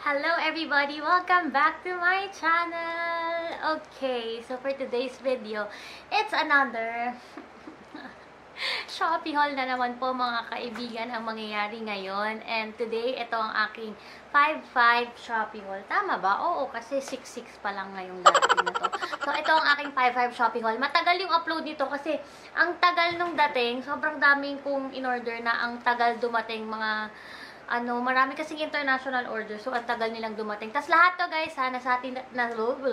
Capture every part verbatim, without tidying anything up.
Hello everybody! Welcome back to my channel! Okay, so for today's video, it's another Shopee haul na naman po mga kaibigan ang mangyayari ngayon. And today, ito ang aking five five Shopee haul. Tama ba? Oo, kasi six six pa lang ngayong dating na to. So, ito ang aking five five Shopee haul. Matagal yung upload nito kasi ang tagal nung dating. Sobrang daming kong in-order na ang tagal dumating mga ano, marami kasing international order. So, ang tagal nilang dumating. Tapos lahat to guys, ha, nasati na, na,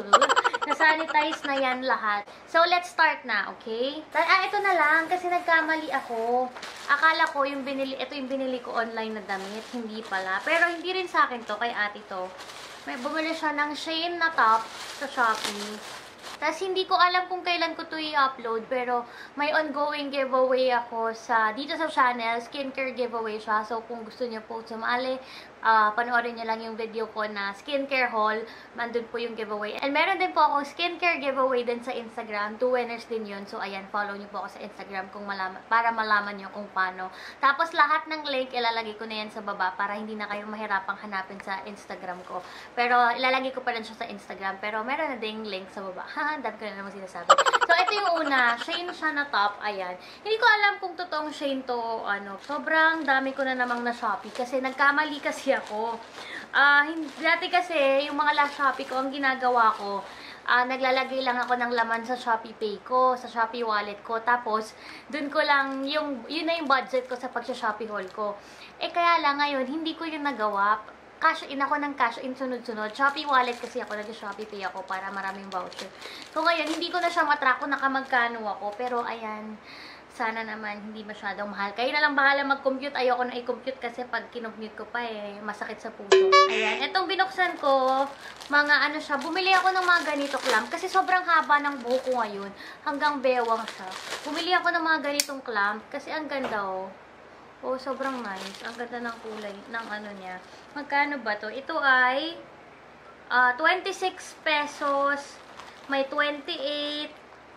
na-sanitize na yan lahat. So, let's start na, okay? Ah, ito na lang, kasi nagkamali ako. Akala ko yung binili, ito yung binili ko online na damit. Hindi pala. Pero hindi rin sa akin to, kay ate to. May bumili siya ng Shein na top sa Shopee. Tapos, hindi ko alam kung kailan ko to i-upload, pero may ongoing giveaway ako sa, dito sa channel, skincare giveaway siya. So, kung gusto niyo po sumali, uh, panoorin niyo lang yung video ko na skincare haul, nandun po yung giveaway. And meron din po akong skincare giveaway din sa Instagram, two winners din yun. So, ayan, follow niyo po ako sa Instagram kung malaman, para malaman niyo kung paano. Tapos, lahat ng link, ilalagay ko na yan sa baba para hindi na kayo mahirapang hanapin sa Instagram ko. Pero, ilalagay ko pa rin siya sa Instagram, pero meron na ding link sa baba. Dami ko na naman sinasabi. So, ito yung una. Shein siya na top. Ayan. Hindi ko alam kung totoong Shein to, ano. Sobrang dami ko na namang na-Shopee. Kasi nagkamali kasi ako. Uh, dati kasi, yung mga last Shopee ko, ang ginagawa ko, uh, naglalagay lang ako ng laman sa Shopee Pay ko, sa Shopee Wallet ko. Tapos, dun ko lang, yung, yun na yung budget ko sa pag-Shopee haul ko. Eh, kaya lang ngayon, hindi ko yun nagawa. Cash in ako ng cash in sunod-sunod. Shopee Wallet kasi ako, nag-Shopee Pay ako para maraming voucher. So ngayon, hindi ko na siya matrack kung nakamagkano ako. Pero ayan, sana naman hindi masyadong mahal. Kayo na lang bahala mag-compute. Ayoko na i-compute kasi pag kinompute ko pa eh, masakit sa puso. Ayan, itong binuksan ko, mga ano siya, bumili ako ng mga ganito clamp. Kasi sobrang haba ng buhok ko ngayon. Hanggang bewang siya. Bumili ako ng mga ganitong clamp kasi ang ganda oh. Oh, sobrang nice. Ang ganda ng kulay, ng ano niya. Magkano ba to? Ito ay uh, twenty-six pesos. May twenty-eight.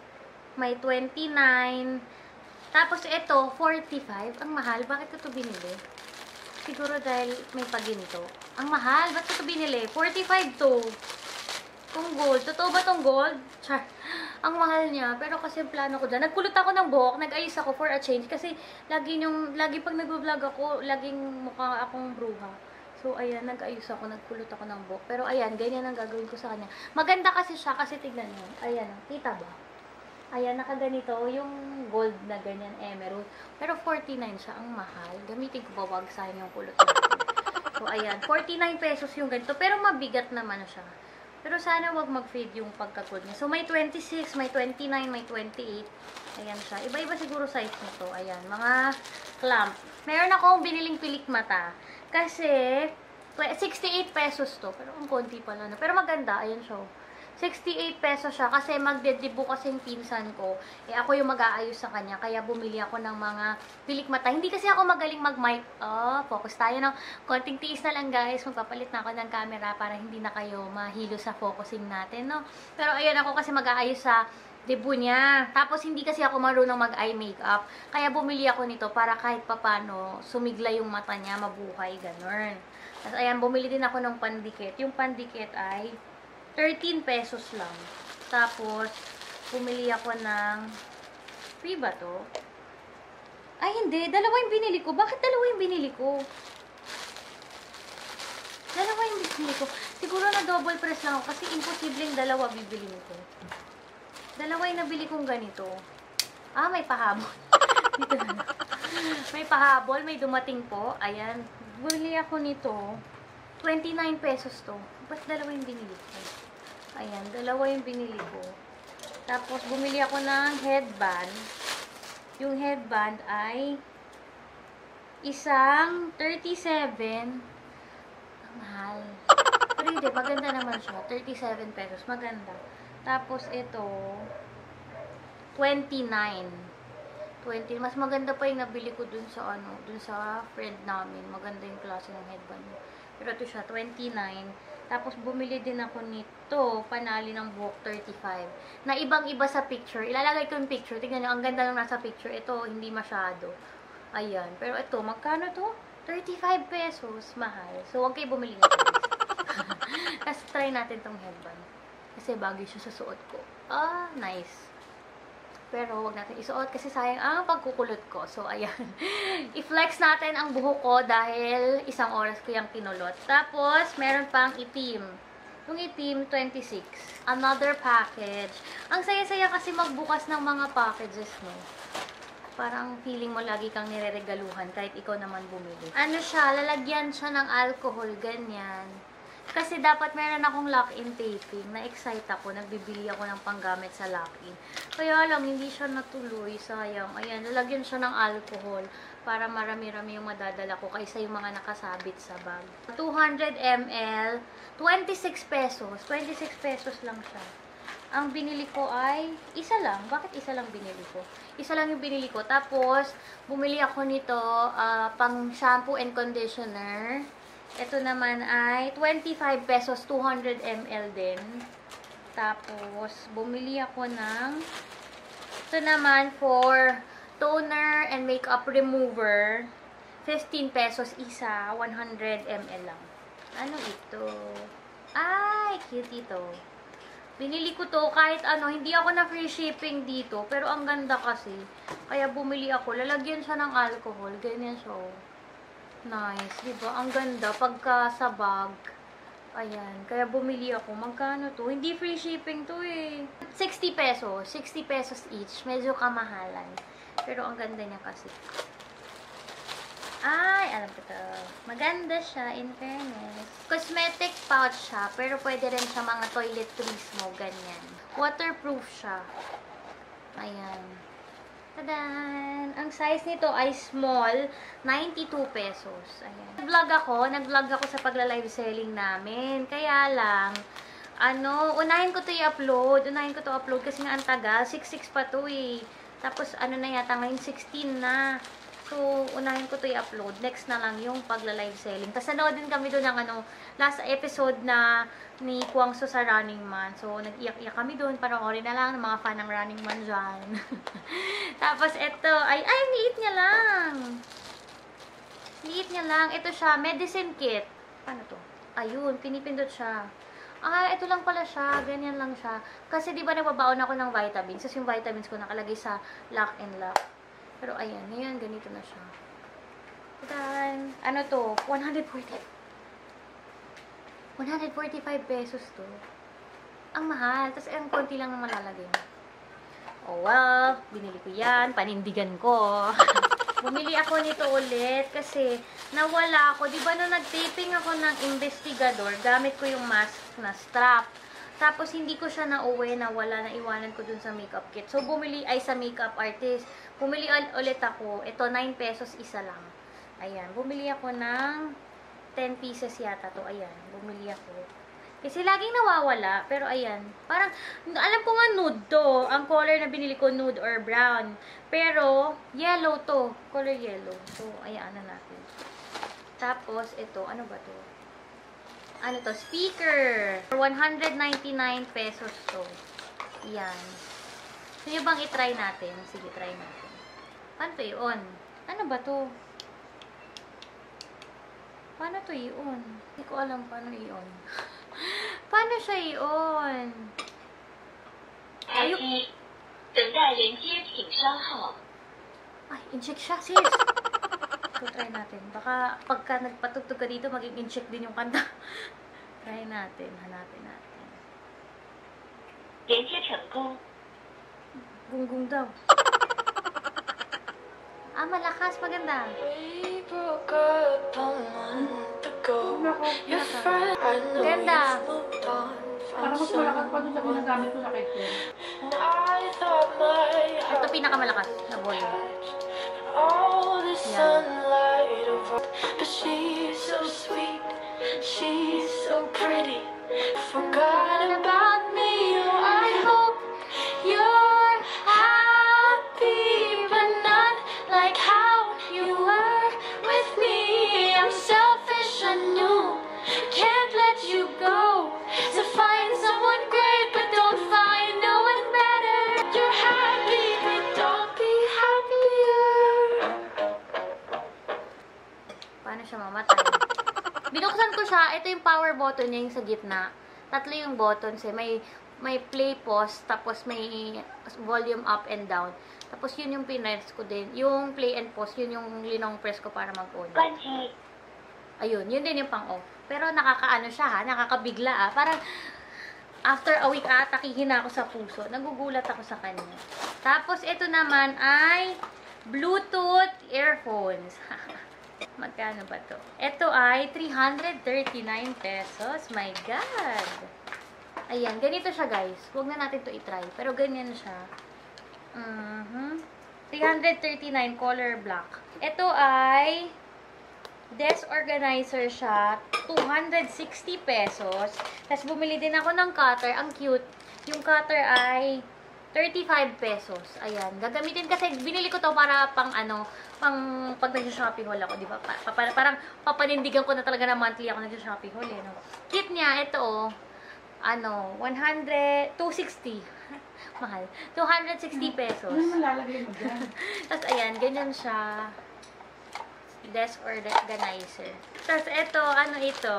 May twenty-nine. Tapos ito, forty-five. Ang mahal. Bakit ko ito binili? Siguro dahil may paginto. Ang mahal. Ba't ko ito binili? forty-five to. Kung gold. Totoo ba tong gold? Char. Ang mahal niya, pero kasi plano ko dyan. Nagkulot ako ng buhok, nag-ayos ako for a change. Kasi lagi yung, lagi pag nag-vlog ako, laging mukha akong bruha. So, ayan, nag-ayos ako, nagkulot ako ng buhok. Pero ayan, ganyan ang gagawin ko sa kanya. Maganda kasi siya, kasi tignan niyo. Ayan, kita ba? Ayan, nakaganito, yung gold na ganyan, emerald. Pero forty-nine siya, ang mahal. Gamitin ko ba, wag sayang yung kulot natin. So, ayan, forty-nine pesos yung ganito. Pero mabigat naman siya. Pero sana wag mag-fade yung pagka-gold niya. So, may twenty-six, may twenty-nine, may twenty-eight. Ayan siya. Iba-iba siguro size nito. Ayan, mga clamp. Meron akong biniling pilik mata. Kasi, sixty-eight pesos to. Pero ang konti pala na. Pero maganda. Ayan siya. sixty-eight pesos siya. Kasi magdedibo kasi yung pinsan ko. Eh, ako yung mag-aayos sa kanya. Kaya bumili ako ng mga pilik mata. Hindi kasi ako magaling mag-mic. Oh, focus tayo ng konting tiis na lang guys. Magpapalit na ako ng camera para hindi na kayo mahilo sa focusing natin, no? Pero ayun, ako kasi mag-aayos sa debo niya. Tapos hindi kasi ako marunong mag-eye makeup. Kaya bumili ako nito para kahit papano sumigla yung mata niya, mabuhay, ganun. Tapos ayan, bumili din ako ng pandikit. Yung pandikit ay thirteen pesos lang. Tapos, bumili ako ng, free ba to? Ay, hindi. Dalawa yung binili ko. Bakit dalawa yung binili ko? Dalawa yung binili ko. Siguro na double press lang ako kasi imposibleng dalawa bibili nito. Dalawa yung nabili kong ganito. Ah, may pahabol. Dito na. May pahabol. May dumating po. Ayan. Bumili ako nito. twenty-nine pesos to. Ba't dalawa yung binili ko? Ayan, dalawa yung binili ko. Tapos, bumili ako ng headband. Yung headband ay isang thirty-seven. Ang mahal. Pero hindi, maganda naman siya. thirty-seven pesos. Maganda. Tapos, ito, twenty-nine. twenty. Mas maganda pa yung nabili ko dun sa, ano, dun sa friend namin. Maganda yung klase ng headband. Pero ito siya, twenty-nine. Tapos, bumili din ako nito, panali ng buhok, thirty-five. Na ibang-iba sa picture. Ilalagay ko yung picture. Tingnan nyo, ang ganda nung nasa picture. Ito, hindi masyado. Ayan. Pero ito, magkano to? thirty-five pesos. Mahal. So, huwag kayo bumili nito. Kasi try natin tong headband. Kasi bagay siya sa suot ko. Ah, nice. Pero wag natin isuot kasi sayang ang pagkukulot ko. So, ayan. I-flex natin ang buhok ko dahil isang oras ko yung kinulot. Tapos, meron pang itim. Yung itim, twenty-six. Another package. Ang saya-saya kasi magbukas ng mga packages, no? Parang feeling mo lagi kang nireregaluhan kahit ikaw naman bumili. Ano siya, lalagyan siya ng alcohol, ganyan. Kasi dapat meron akong lock-in taping. Na-excite ako. Nagbibili ako ng panggamit sa lock-in. Kaya lang, hindi siya natuloy. Sayang. Ayan, lalagyan siya ng alcohol para marami-rami yung madadala ko kaysa yung mga nakasabit sa bag. two hundred milliliters, twenty-six pesos. twenty-six pesos lang siya. Ang binili ko ay isa lang. Bakit isa lang binili ko? Isa lang yung binili ko. Tapos, bumili ako nito uh, pang shampoo and conditioner. Ito naman ay twenty-five pesos, two hundred milliliters din. Tapos, bumili ako ng ito naman for toner and makeup remover. fifteen pesos isa, one hundred milliliters lang. Ano ito? Ay, cute ito. Binili ko to kahit ano, hindi ako na free shipping dito. Pero ang ganda kasi. Kaya bumili ako. Lalagyan siya ng alcohol. Ganyan siya. Nice, diba? Ang ganda pagka sa bag. Ayan. Kaya bumili ako. Magkano to? Hindi free shipping to eh. sixty pesos. sixty pesos each. Medyo kamahalan. Pero ang ganda niya kasi. Ay, alam ko to. Maganda siya, in fairness. Cosmetic pouch siya, pero pwede rin siya mga toiletries mo, ganyan. Waterproof siya. Ayan. Tadan! Ang size nito ay small, ninety-two pesos. Ayan. Nag-vlog ako, nag-vlog ako sa pagla-live selling namin. Kaya lang, ano, unahin ko to i-upload. Unahin ko to upload kasi nga ang tagal. six six pa to eh. Tapos, ano na yata, ngayon sixteen na. So, unahin ko to i-upload. Next na lang yung pagla-live selling. Tapos, nanood din kami doon ng ano, last episode na ni Kwangso sa Running Man. So, nag-iyak-iyak kami doon. Panoorin na lang ng mga fan ng Running Man dyan. Tapos, ito, ay, ay, liit niya lang. Liit niya lang. Ito siya, medicine kit. Paano to? Ayun, pinipindot siya. Ah, ito lang pala siya. Ganyan lang siya. Kasi, di ba, nagbabaon ako ng vitamins. Tapos, yung vitamins ko nakalagay sa lock and lock. Pero, ayan. Ngayon, ganito na siya. Then, ano to? one hundred forty. one hundred forty-five pesos to. Ang mahal. Tapos, ang konti lang na malalagay. Oh, well. Binili ko yan. Panindigan ko. Bumili ako nito ulit kasi nawala ako. Di ba nung nag-taping ako ng investigador, gamit ko yung mask na strap. Tapos, hindi ko siya nauwi, nawala, naiwanan ko dun sa makeup kit. So, bumili, ay sa makeup artist. Bumili ulit ako. Ito, nine pesos isa lang. Ayan. Bumili ako ng ten pieces yata to. Ayan. Bumili ako. Kasi laging nawawala. Pero, ayan. Parang, alam ko nga nude to. Ang color na binili ko, nude or brown. Pero, yellow to. Color yellow. So, ayan na natin. Tapos, ito. Ano ba to? Ano to? Speaker. For one hundred ninety-nine pesos to. Yan. So, yung bang itry natin? Sige, try natin. Paano to i-on? Ano ba to? Paano to i-on? Hindi ko alam paano i-on. Paano siya i-on? Ayun. Ay, incheck siya, sis. So, try natin. Baka pagka nagpatugtog ka dito, maging incheck din yung kanta. Try natin. Hanapin natin. Gunggong daw. Ah, malakas. Maganda. Ganda. Parang mas malakas pa doon sa ginagamit ko sa kitchen. Ito pinakamalakas na volume. All the sunlight of her, but she's so sweet, she's so pretty. Forgot about me. Oh, I hope you're happy, but not like how you were with me. I'm selfish, I know, can't let you go. To find someone great, but don't find no one better. You're happy, but don't be happier. Paano siya mamatay? Binuksan ko siya. Ito yung power button niya, yung sa gitna. Tatlo yung buttons eh. May, may play, pause, tapos may volume up and down. Tapos yun yung pinress ko din. Yung play and pause, yun yung linong press ko para mag-on. Ayun, yun din yung pang-off. Pero nakakaano siya ha, nakakabigla ah. Parang after a week atakihin na ako sa puso. Nagugulat ako sa kanya. Tapos ito naman ay Bluetooth earphones. Magkano ba to? Ito ay three hundred thirty-nine pesos. My God! Ayan, ganito siya guys. Huwag na natin to itry. Pero ganyan siya. Mm-hmm. three hundred thirty-nine color black. Ito ay desk organizer siya. two hundred sixty pesos. Tapos bumili din ako ng cutter. Ang cute. Yung cutter ay thirty-five pesos. Ayan. Gagamitin kasi binili ko to para pang ano, pang pag nag-shopping haul ako, di ba? Pa, pa, parang papanindigan ko na talaga na monthly ako nag-shopping haul, eh, no? Kit niya, ito oh, ano, one hundred, two sixty. Mahal. two hundred sixty pesos. Ano malalagay mo dyan? Tapos, ayan, ganyan siya. Desk organizer. Tapos, ito, ano ito?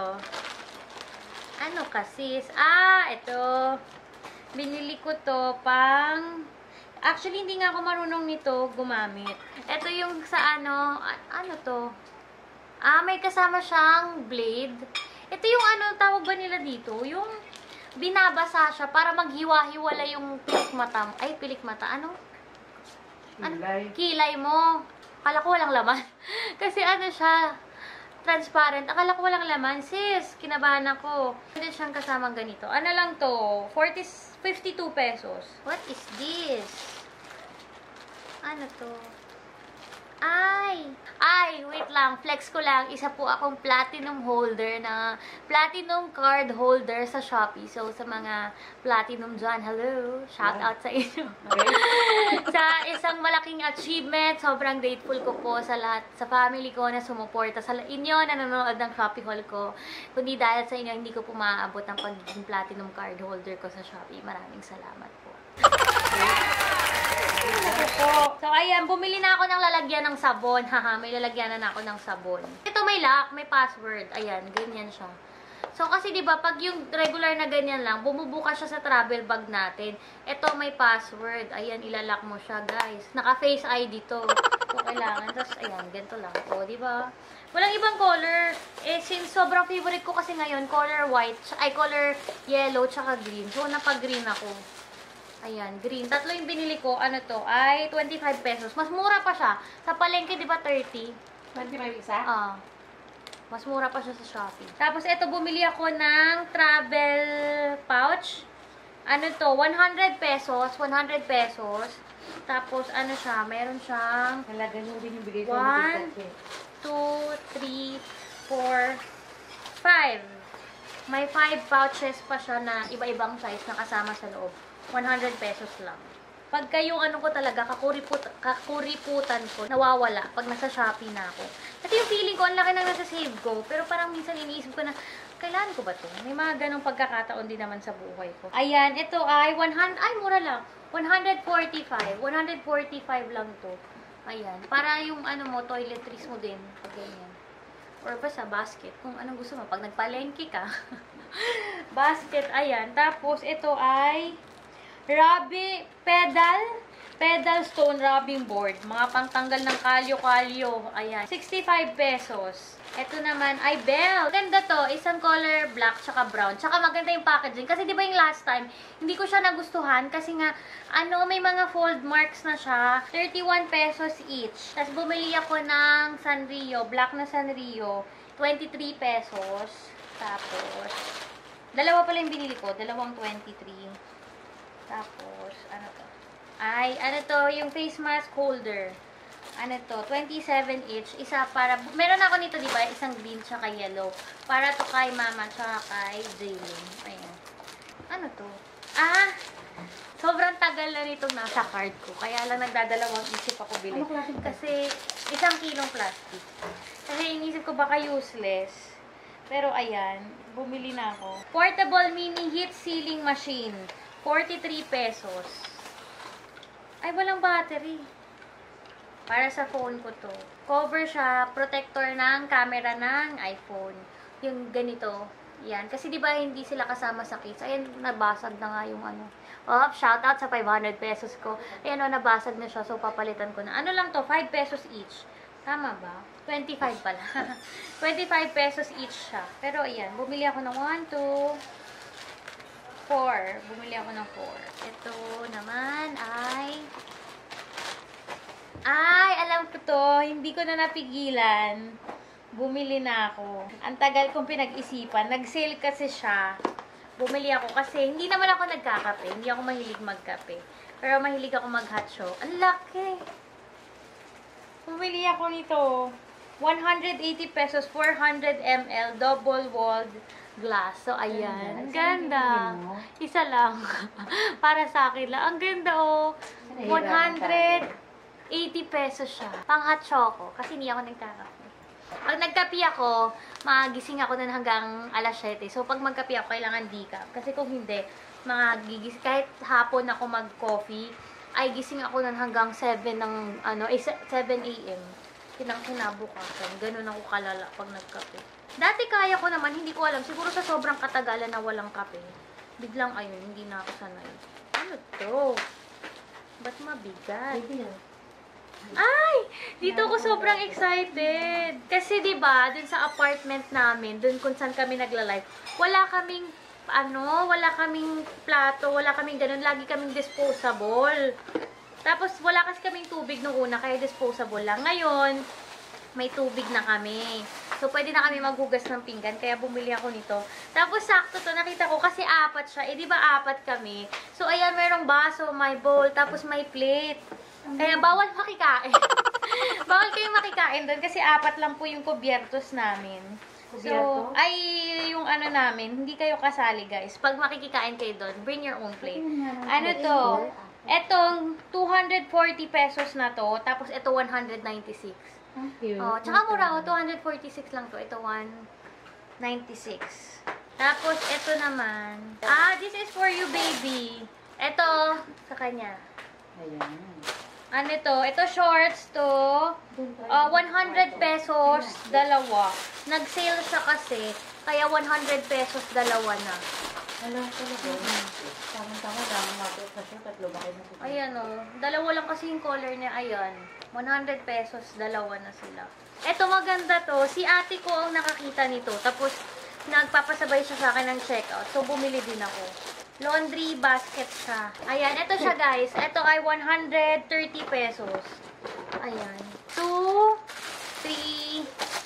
Ano kasi? Ah, ito. Binili ko to pang... Actually, hindi nga ako marunong nito gumamit. Ito yung sa ano... Ano to? Ah, may kasama siyang blade. Ito yung ano, tawag ba nila dito? Yung binabasa siya para maghiwa-hiwala yung pilik mata mo. Ay, pilik mata. Ano? Ano? Kilay. Kilay mo. Akala ko walang laman. Kasi ano siya, transparent. Akala ko walang laman. Sis, kinabahan ako. Hindi siyang kasamang ganito. Ano lang to? forty, fifty-two pesos. What is this? Ano to? Ay! Ay, wait lang. Flex ko lang. Isa po akong platinum holder na platinum card holder sa Shopee. So, sa mga platinum dyan, hello. Shout out sa inyo. Okay. Sa isang malaking achievement, sobrang grateful ko po sa lahat, sa family ko na sumuporta sa inyo na nanonood ng Shopee haul ko. Kundi dahil sa inyo, hindi ko po maaabot ang pagiging platinum card holder ko sa Shopee. Maraming salamat po. So, ayan, bumili na ako ng lalagyan ng sabon. Haha, may lalagyan na ako ng sabon. Ito may lock, may password. Ayan, ganyan siya. So, kasi diba, pag yung regular na ganyan lang, bumubuka siya sa travel bag natin. Ito may password. Ayan, ilalock mo siya, guys. Naka-face I D to. So, kailangan. Tapos, ayan, ganito lang. O, diba? Walang ibang color. Eh, since sobrang favorite ko kasi ngayon, color white, ay, color yellow, tsaka green. So, napag-green ako. Ayan, green. Tatlo yung binili ko. Ano to? Ay, twenty-five pesos. Mas mura pa siya. Sa palengke, di ba, thirty? twenty-five isa? Ah. Mas mura pa siya sa Shopee. Tapos, ito, bumili ako ng travel pouch. Ano to? one hundred pesos. one hundred pesos. Tapos, ano siya? Meron siyang Talaga nyo din yung bigay ko. one, two, three, four, five. May five pouches pa siya na iba-ibang size na kasama sa loob. one hundred pesos lang. Pagka yung ano ko talaga, kakuriput, kakuriputan ko, nawawala pag nasa Shopee na ako. Kasi yung feeling ko, ang laki nang nasa save ko. Pero parang minsan iniisip ko na, kailan ko ba to? May mga ganong pagkakataon din naman sa buhay ko. Ayan, ito ay one hundred, ay mura lang. one forty-five. one forty-five lang to. Ayan. Para yung ano mo, toiletries mo din. Pag ganyan. Or basta basket. Kung anong gusto mo. Pag nagpalengke ka. Basket, ayan. Tapos, ito ay Rubbing, pedal, pedal stone rubbing board. Mga pangtanggal ng kalyo-kalyo. Ayan. sixty-five pesos. Ito naman ay belt. Ganda to. Isang color black tsaka brown. Tsaka maganda yung packaging. Kasi di ba yung last time, hindi ko siya nagustuhan. Kasi nga, ano, may mga fold marks na siya. thirty-one pesos each. Tapos bumili ako ng Sanrio. Black na Sanrio. twenty-three pesos. Tapos, dalawa pala yung binili ko. Dalawang twenty-three. Tapos, ano to? Ay, ano to? Yung face mask holder. Ano to? twenty-seven each. Isa para, meron ako nito, di ba? Isang green tsaka yellow. Para to kay mama tsaka kay Jaylin. Ayan. Ano to? Ah! Sobrang tagal na nitong nasa cart ko. Kaya lang nagdadalawang isip ako bili. Ano klaseng Kasi, isang kilong plastic. Kasi inisip ko baka useless. Pero ayan, bumili na ako. Portable mini heat sealing machine. forty-three pesos. Ay, walang battery. Para sa phone ko to. Cover siya, protector ng camera ng iPhone. yung ganito. Yan. Kasi di ba hindi sila kasama sa case. Ayan, nabasag na nga yung ano. Oh, shout out sa five hundred pesos ko. Ayan o, nabasag na siya. So, papalitan ko na. Ano lang to? five pesos each. Tama ba? twenty-five pala. twenty-five pesos each siya. Pero ayan, bumili ako ng one, two, four. Bumili ako ng four. Ito naman ay... Ay, alam ko to. Hindi ko na napigilan. Bumili na ako. Ang tagal kong pinag-isipan. Nag-sale kasi siya. Bumili ako kasi hindi naman ako nagkakape. Hindi ako mahilig magkape. Pero mahilig ako mag-hot show. Ang laki! Bumili ako nito. one hundred eighty pesos, four hundred milliliters, double-walled glass. So, ayan. Ang ganda. Isa lang. Para sa akin lang. Ang ganda, oh. one hundred eighty pesos siya. Pang hot choco. Kasi hindi ako nagkakape. Pag nagkape ako, magising ako nun hanggang alas siyete. So, pag magkape ako, kailangan decaf. Kasi kung hindi, magigis kahit hapon ako mag-coffee, ay gising ako nun hanggang seven ng, ano, eh, seven a m Kinang kinabukasan. Ganun ako kalala pag nagkape. Dati kaya ko naman, hindi ko alam. Siguro sa sobrang katagalan na walang kape. Biglang, ayun, hindi na ako sanay. Ano to? Ba't mabigat? Ay! Dito ako sobrang excited. Kasi 'di ba, dun sa apartment namin, dun kung saan kami nagla-live, wala kaming ano, wala kaming plato, wala kaming ganun, lagi kaming disposable. Tapos wala kasi kaming tubig nung una, kaya disposable lang. Ngayon, may tubig na kami. So pwede na kami maghugas ng pinggan, kaya bumili ako nito. Tapos sakto to, nakita ko kasi apat siya. Eh 'di ba apat kami? So ayan, merong baso, may bowl, tapos may plate. Kaya bawal makikain. Bawal kayong makikain doon kasi apat lang po yung kubyertos namin. So, ay yung ano namin, hindi kayo kasali guys. Pag makikikain kayo doon, bring your own plate. Ano to? Etong two hundred forty pesos na to, tapos ito one hundred ninety-six. Oh, tsaka mura oh, two hundred forty-six lang to. Ito one ninety-six. Tapos ito naman. Ah, this is for you baby. Ito sa kanya. Ayan. Ano to? Ito shorts to. Uh, one hundred pesos, dalawa. Nag-sale siya kasi, kaya one hundred pesos, dalawa na. Alam ko na ba? Tama-tama lang. Mato sa siya, tatlo ba kayo na? Ayan o. Dalawa lang kasi yung color niya. Ayan. one hundred pesos, dalawa na sila. Ito maganda to. Si ate ko ang nakakita nito. Tapos, nagpapasabay siya sa akin ng checkout. So, bumili din ako. Laundry basket siya. Ayan, ito siya guys. Ito ay one hundred thirty pesos. Ayan. two, three,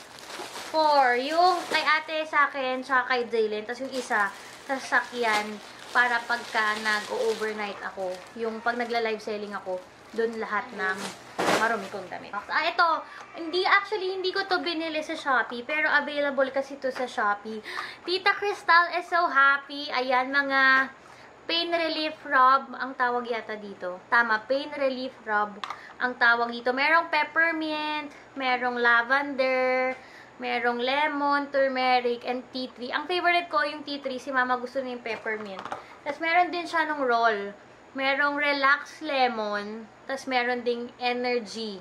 four. Yung kay ate sa akin, tsaka kay Jalen. Tapos yung isa, sa sasakyan para pagka nag-overnight ako. Yung pag nagla-live selling ako, dun lahat ng marumi kong damit. Ah, ito, hindi, actually, hindi ko to binili sa Shopee, pero available kasi to sa Shopee. Tita Crystal is so happy. Ayan, mga pain relief rub ang tawag yata dito. Tama, pain relief rub ang tawag dito. Merong peppermint, merong lavender, merong lemon, turmeric, and tea tree. Ang favorite ko yung tea tree. Si mama gusto niya yung peppermint. Tapos meron din siya ng roll. Merong relax lemon. Tapos meron ding energy.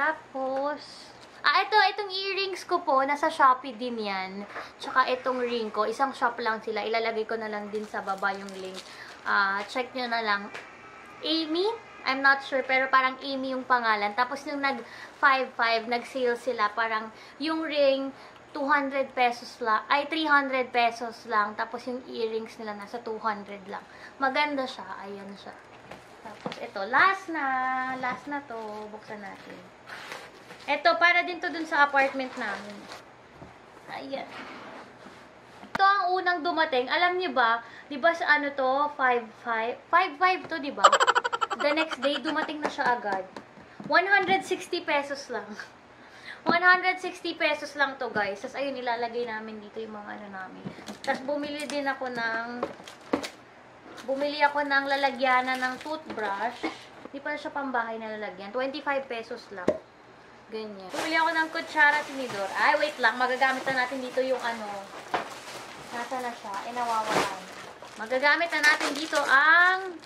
Tapos, ah, ito, itong earrings ko po, nasa Shopee din yan. Tsaka itong ring ko, isang shop lang sila. Ilalagay ko na lang din sa baba yung link. Ah, check nyo na lang. Amy? I'm not sure, pero parang Amy yung pangalan. Tapos nung nag five five, nag-sale sila, parang yung ring, two hundred pesos lang, ay three hundred pesos lang. Tapos yung earrings nila nasa two hundred lang. Maganda siya, ayan siya. Tapos ito, last na, last na to, buksan natin. Ito, para din to dun sa apartment namin. Ayan. Ito ang unang dumating. Alam niyo ba, di ba sa ano to, five five? five five to, di ba? The next day, dumating na siya agad. one hundred sixty pesos lang. one hundred sixty pesos lang to, guys. Tapos, ayun, ilalagay namin dito yung mga ano namin. Tapos, bumili din ako ng bumili ako ng lalagyanan ng toothbrush. Hindi pa siya pambahay na lalagyan. twenty-five pesos lang. Ganyan. Bumili ako ng kutsara tinidor. Ay, wait lang. Magagamit na natin dito yung ano. Nasa na siya? Eh, nawawala na. Magagamit na natin dito ang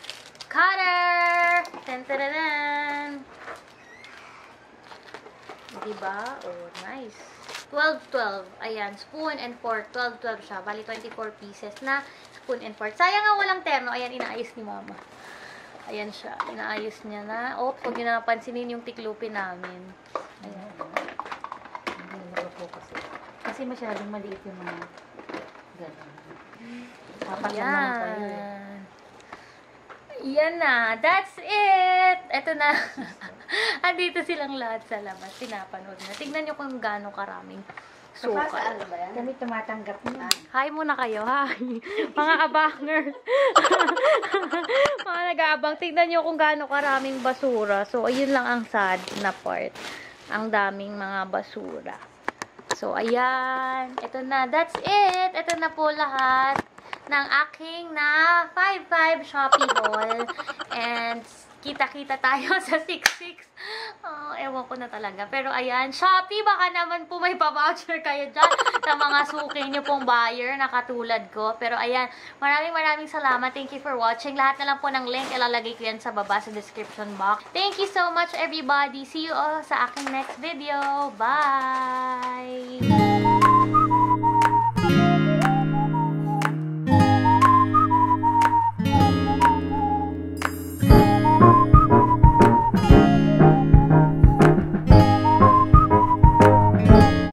cutter! Tan-tararan! Diba? Oh, nice. twelve twelve. Ayan, spoon and fork. twelve twelve siya. Bali, twenty-four pieces na spoon and fork. Sayang nga walang terno. Ayan, inaayos ni mama. Ayan siya. Inaayos niya na. Oops, huwag niyo na napansinin yung tiklupin namin. Ayan. Hindi na po kasi. Kasi masyadong maliit yung mga gano'n. Papasan naman tayo eh. Ayan. Yan na. That's it! Eto na. Andito silang lahat sa labas. Pinapanood na. Tignan nyo kung gaano karaming suka. Saan ba yan? Kami tumatanggap niya. Hi muna kayo. Hi. Mga abangers. Mga nag-aabang. Tignan nyo kung gaano karaming basura. So, ayun lang ang sad na part. Ang daming mga basura. So, ayan. Ito na. That's it. Ito na po lahat ng aking na five five Shopee haul. And kita-kita tayo sa six six. Oh, ewan ko na talaga. Pero ayan, Shopee, baka naman po may pa-voucher kayo dyan sa mga suki nyo pong buyer na katulad ko. Pero ayan, maraming maraming salamat. Thank you for watching. Lahat na lang po ng link, ilalagay ko yan sa baba sa description box. Thank you so much, everybody. See you all sa aking next video. Bye!